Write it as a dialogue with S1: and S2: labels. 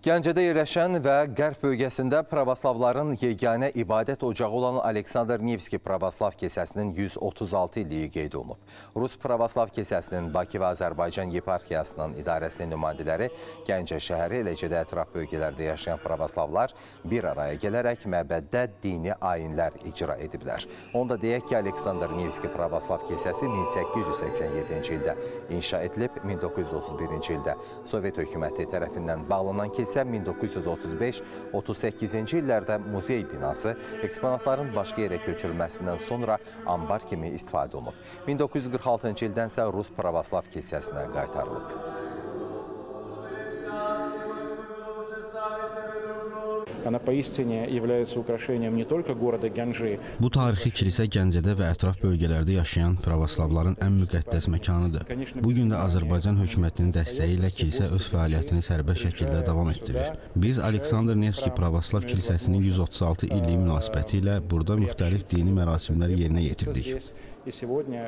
S1: Gəncədə yerləşən və Qərb bölgəsində pravoslavların yeganə ibadət ocağı olan Aleksandr Nevski Pravoslav kilsəsinin 136 illiyi qeyd olunub. Rus Pravoslav kilsəsinin Bakı və Azərbaycan yeparxiyasının idarəsinin nümayəndələri Gəncə şəhəri, eləcə də ətraf bölgələrdə yaşayan pravoslavlar bir araya gələrək məbəddə dini ayinlər icra ediblər. Onu da deyək ki, Aleksandr Nevski Pravoslav kilsəsi 1887-ci ildə inşa edilib, 1931-ci ildə Sovet hökuməti tərəfindən bağlanan kilsə 1935-38-ci illərdə muzey binası eksponatların başqa yerə köçürülməsindən sonra ambar kimi istifadə olunub. 1946-cı ildən isə Rus Pravoslav kilsəsinə qaytarılıb.
S2: Она поистине является украшением не только города Гянджи.
S3: Bu tarixi kilsə Gəncədə və ətraf bölgələrdə yaşayan pravoslavların ən müqəddəs məkanıdır. Bugün də Azərbaycan hökumətinin dəstəyi ilə kilsə öz fəaliyyətini sərbəst şəkildə davam etdirir. Biz Aleksandr Nevski Pravoslav kilsəsinin 136 illiyi münasibəti ilə burada müxtəlif dini mərasimləri yerinə yetirdik.